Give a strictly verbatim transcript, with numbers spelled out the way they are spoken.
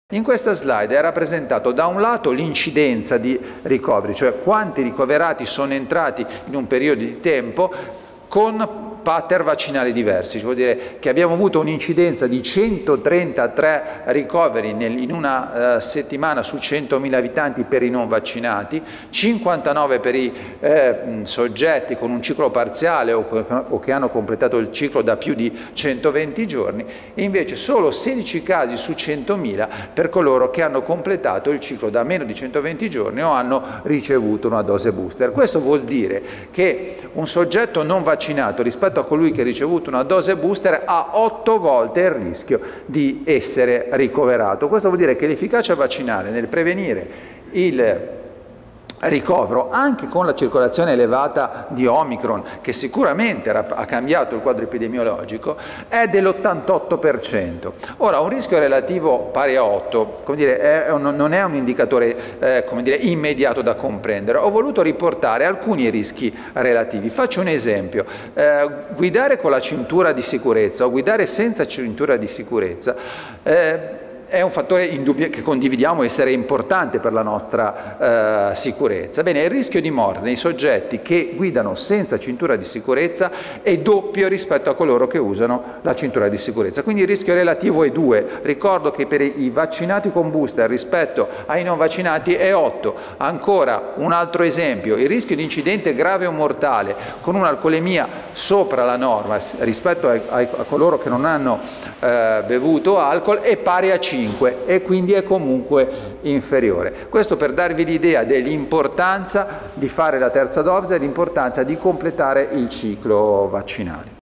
In questa slide è rappresentato da un lato l'incidenza di ricoveri, cioè quanti ricoverati sono entrati in un periodo di tempo con pattern vaccinali diversi, cioè vuol dire che abbiamo avuto un'incidenza di centotrentatré ricoveri nel, in una uh, settimana su centomila abitanti per i non vaccinati, cinquantanove per i eh, soggetti con un ciclo parziale o, o che hanno completato il ciclo da più di centoventi giorni, e invece solo sedici casi su centomila per coloro che hanno completato il ciclo da meno di centoventi giorni o hanno ricevuto una dose booster. Questo vuol dire che un soggetto non vaccinato rispetto a colui che ha ricevuto una dose booster ha otto volte il rischio di essere ricoverato. Questo vuol dire che l'efficacia vaccinale nel prevenire il ricovero, anche con la circolazione elevata di Omicron, che sicuramente ha cambiato il quadro epidemiologico, è dell'ottantotto per cento. Ora, un rischio relativo pari a otto, come dire, è un, non è un indicatore eh, come dire, immediato da comprendere. Ho voluto riportare alcuni rischi relativi. Faccio un esempio. Eh, guidare con la cintura di sicurezza o guidare senza cintura di sicurezza eh, è un fattore indubbio che condividiamo essere importante per la nostra eh, sicurezza. Bene, il rischio di morte nei soggetti che guidano senza cintura di sicurezza è doppio rispetto a coloro che usano la cintura di sicurezza, quindi il rischio relativo è due. Ricordo che per i vaccinati con booster rispetto ai non vaccinati è otto. Ancora un altro esempio, il rischio di incidente grave o mortale con un'alcolemia sopra la norma rispetto a, a, a coloro che non hanno eh, bevuto alcol è pari a cinque e quindi è comunque inferiore. Questo per darvi l'idea dell'importanza di fare la terza dose e l'importanza di completare il ciclo vaccinale.